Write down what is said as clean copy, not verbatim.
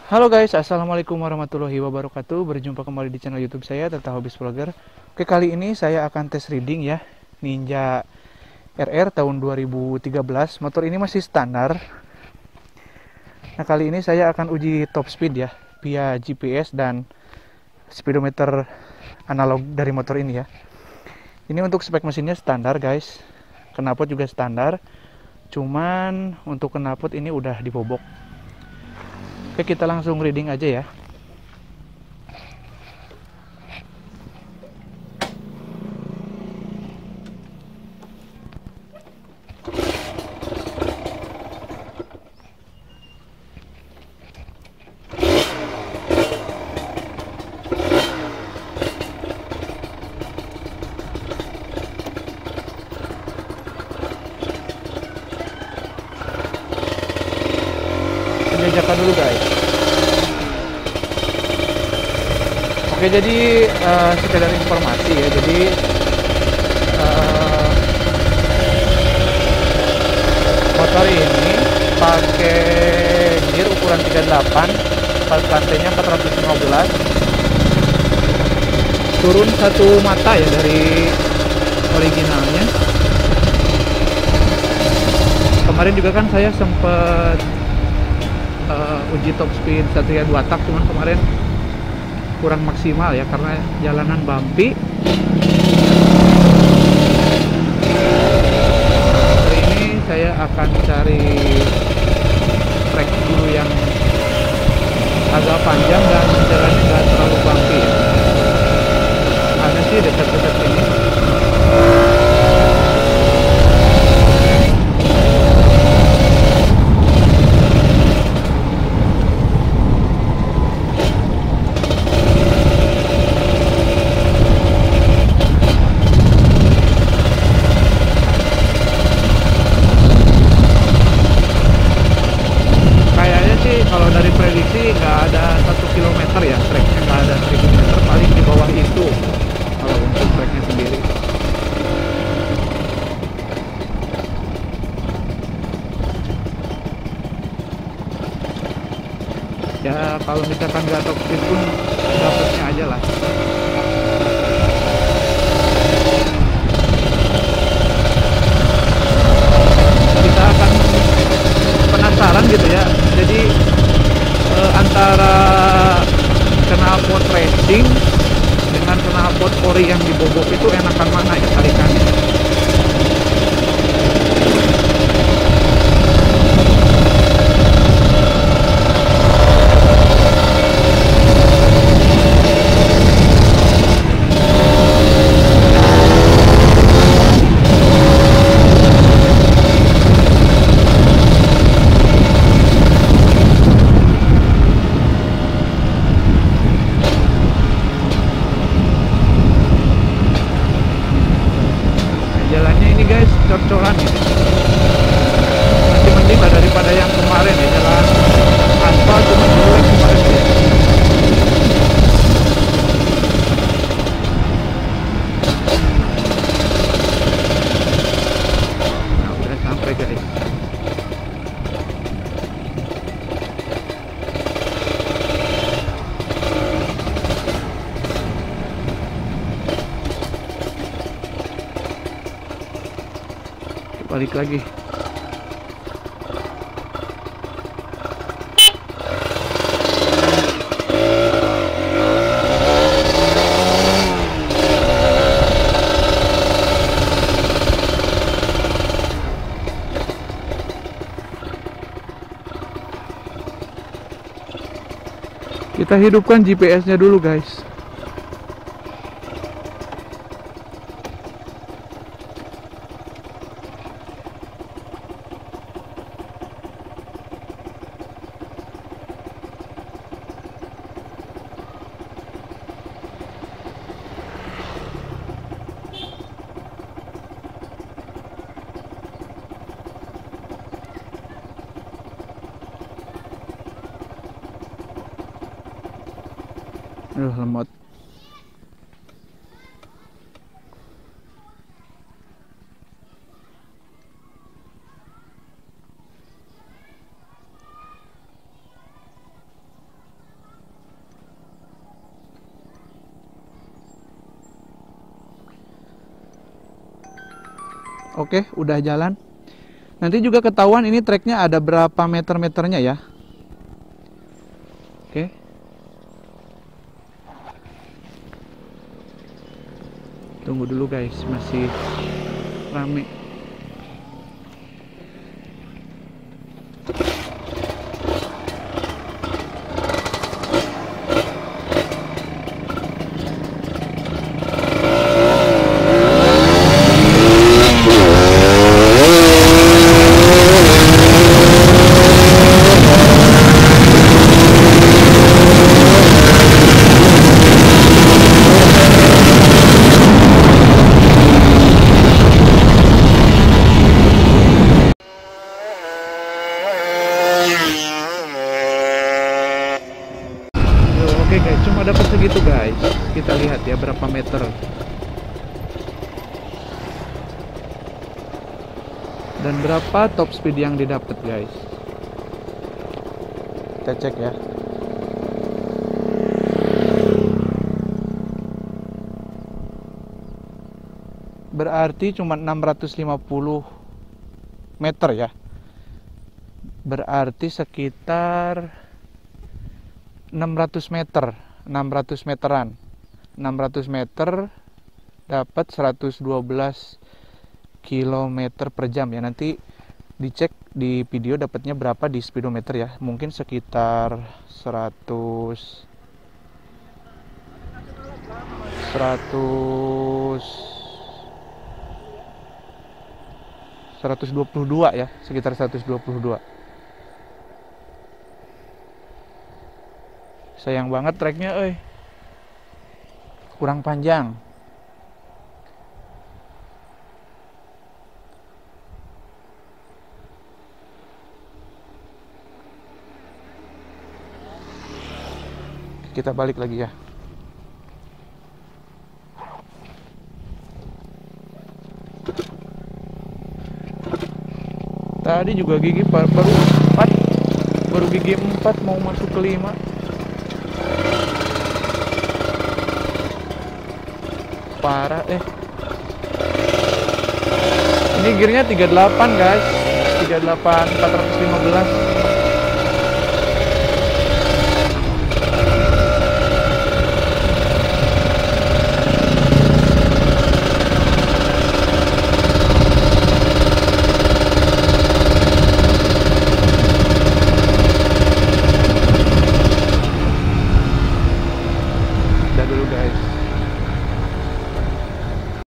Halo guys, assalamualaikum warahmatullahi wabarakatuh. Berjumpa kembali di channel YouTube saya, Tata Hobbies Vlogger. Oke, kali ini saya akan tes reading ya, Ninja RR tahun 2013. Motor ini masih standar. Nah, kali ini saya akan uji top speed ya, via GPS dan speedometer analog dari motor ini ya. Ini untuk spek mesinnya standar guys. Knalpot juga standar. Cuman untuk knalpot ini udah dibobok. Oke, kita langsung reading aja ya. Penjajakan dulu guys. Oke, jadi sekedar informasi ya. Jadi eh, motor ini pakai gear ukuran 38, lantainya 415, turun satu mata ya dari originalnya. Kemarin juga kan saya sempet uji top speed Satria 2 tak, cuman kemarin kurang maksimal ya karena jalanan bumpy. Hari ini saya akan cari trek dulu yang agak panjang dan jalannya nggak terlalu bumpy ya. Ada sih dekat-dekat sini. Kayaknya sih kalau dari prediksi nggak ada 1 kilometer ya, treknya nggak ada 1.000 meter, paling di bawah itu kalau untuk treknya sendiri. Ya kalau misalkan nggak top speed pun dapatnya aja lah. Kita akan penasaran gitu ya. Jadi antara knalpot racing dengan knalpot ori yang dibobok itu enakan mana ya tarikannya? Nah, jalannya ini guys cor-coran ini. Masih mending lah daripada yang kemarin ya, jalan aspal cuma jelek kemarin ya. Nah, udah sampai guys. Balik lagi. Kita hidupkan GPS-nya dulu guys. Lemot. Oke, udah jalan. Nanti juga ketahuan ini treknya ada berapa meter-meternya ya. Oke. Tunggu dulu guys, masih rame. Oke guys, cuma dapat segitu guys. Kita lihat ya berapa meter. Dan berapa top speed yang didapat guys. Kita cek ya. Berarti cuma 650 meter ya. Berarti sekitar 600 meter, 600 meteran. 600 meter dapat 112 km per jam ya. Nanti dicek di video dapatnya berapa di speedometer ya. Mungkin sekitar 100 122 ya, sekitar 122. Sayang banget treknya, kurang panjang. Kita balik lagi ya. Tadi juga gigi baru 4, baru gigi 4 mau masuk ke 5. Parah ini gearnya 38 guys, 38 415. Udah dulu guys.